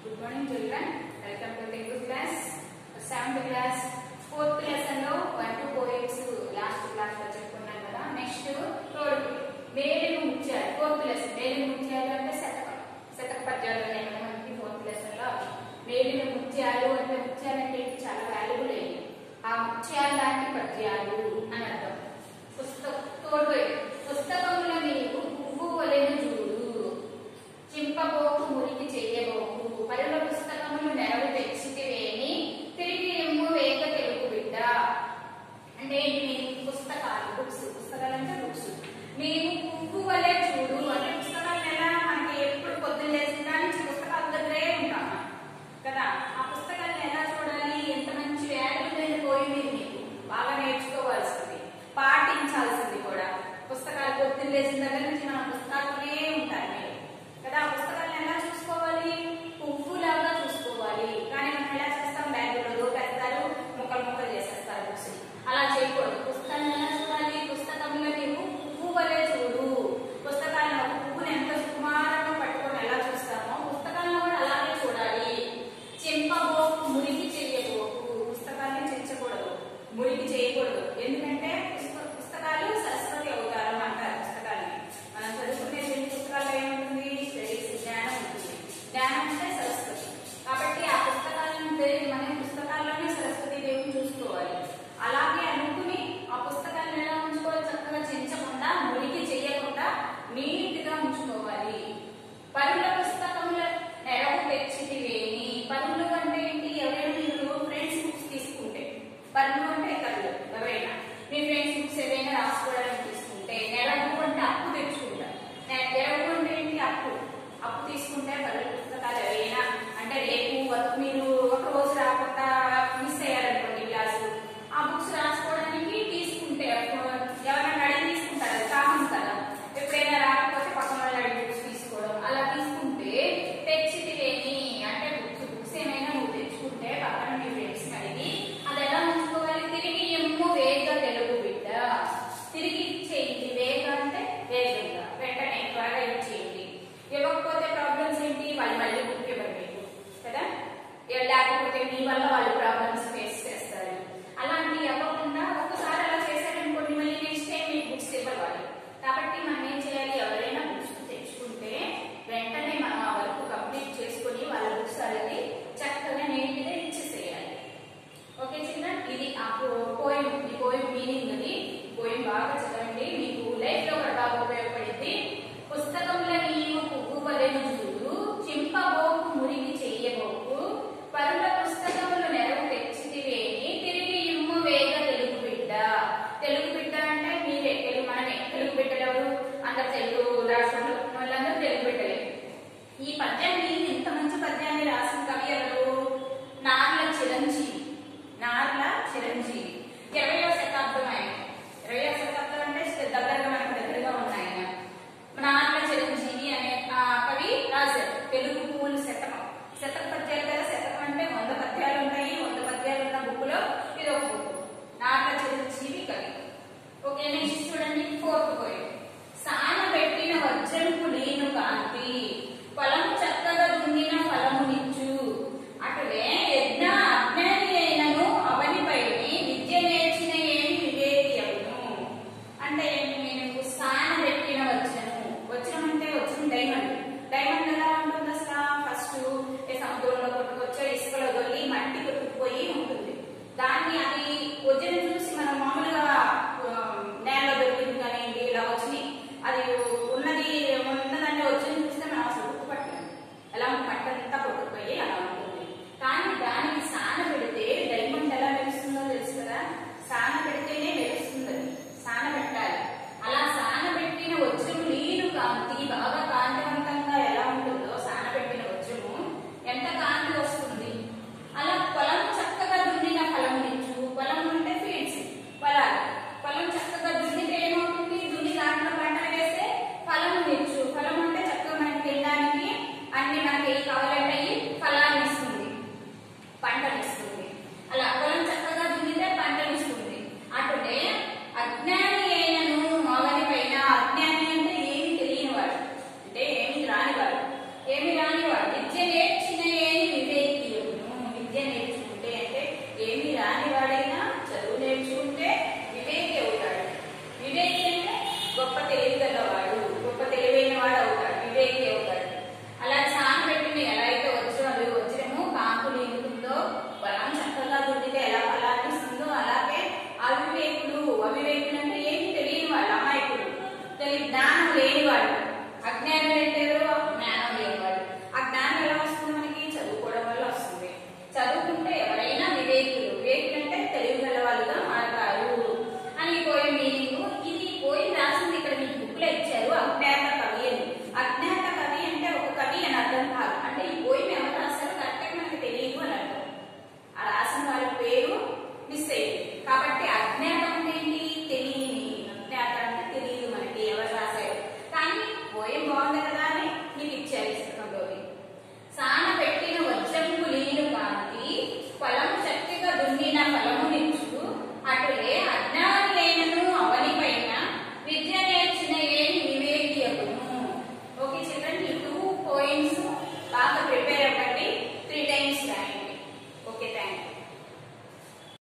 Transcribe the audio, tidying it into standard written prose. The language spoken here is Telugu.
Good morning children. Welcome to Telugu class. 7th class 4th lesson లో 1 to poems last class లో చెప్పుకున్నాం కదా. నెక్స్ట్ తోడు మేలిమి ముత్యాలు 4th lesson. మేలిమి ముత్యాలు అంటే శతక పద్యాలు ఉన్నాయి మనకి 4th lesson లో. మేలిమి ముత్యాలు అంటే ముత్యాలు అంటే చాలా వాల్యుబుల్ అయ్యి ఆ ముత్యాలు లాంటి పద్యాలు అని అర్థం. పుస్తకముల నీవు పువ్వు వలెను చూడు, చింపబోకు మురికి చెయ్యబోకు, పరుల పుస్తకములు నెరవు తెచ్చితివేని తిరిగి ఎమ్ము వేగ తెలుగు బిడ్డ. అంటే పుస్తకాలు పుస్తకాలు అంటే బుక్స్. నీవు పువ్వు వలె చూడు అంటే పుస్తకాలను ఎలా మనకి ఎప్పుడు పొద్దున్న లేచిన నుంచి పుస్తకాల దగ్గరే ఉంటాం కదా. ఆ పుస్తకాలను ఎలా చూడాలి, ఎంత మంచి వాల్యూ పోయింది మీకు బాగా నేర్చుకోవాల్సింది, పాటించాల్సింది కూడా. పుస్తకాలు పొద్దున్న లేచిన దగ్గర నుంచి మన పుస్తకాలనే ఉంటాయి మీరు కదా. ఆ పుస్తకాలను ఎలా చూసుకోవాలి, పువ్వులాగా చూసుకోవాలి. కానీ మనం ఎలా చేస్తాం, బ్యాగులో దోపేస్తారు, ముక్కలు చేసేస్తారు బుక్స్. అలా చేయకూడదు. పుస్తకాలను ఎలా చూడాలి, పుస్తకంలో నీవు పువ్వు వలె చూడు. పుస్తకాలను ఒక పువ్వుని ఎంత సుకుమారంగా పట్టుకొని ఎలా చూస్తామో పుస్తకాలను కూడా అలాగే చూడాలి. చింపబోకు మురికి చేయబోకు, పుస్తకాన్ని చించకూడదు, మురికి చేయకూడదు. ఎందుకంటే పుస్తకాలు సరస్వతి అవతారం అంటారు. పుస్తకాలని మనం చదువుకునే పుస్తకాల్లో ఏముంటుంది, స్టడీస్ జ్ఞానం ఉంటుంది. జ్ఞానం అంటే సరస్వతి. కాబట్టి ఆ పుస్తకాలను మనం పుస్తకాల్లోనే సరస్వతి దేవిని చూసుకోవాలి. అలాగే అనుకుని ఆ పుస్తకాలను ఎలా ఉంచుకోవాలి, చక్కగా చించకుండా మురికి చేయకుండా నీట్గా ఉంచుకోవాలి. పరుల పుస్తకముల నెరవు తెచ్చితివేని. పరులు అంటే ఏంటి, ఎవరైనా మీరు ఫ్రెండ్స్ బుక్స్ తీసుకుంటే, పరులు అంటే కళ్ళు, ఎవరైనా మీ ఫ్రెండ్స్ బుక్స్ ఏదైనా రాసుకోవడానికి తీసుకుంటే, నెరవు అంటే అప్పు తెచ్చుకుంటారు. నెరవు అంటే ఏంటి, అప్పు తీసుకుంటే పరుల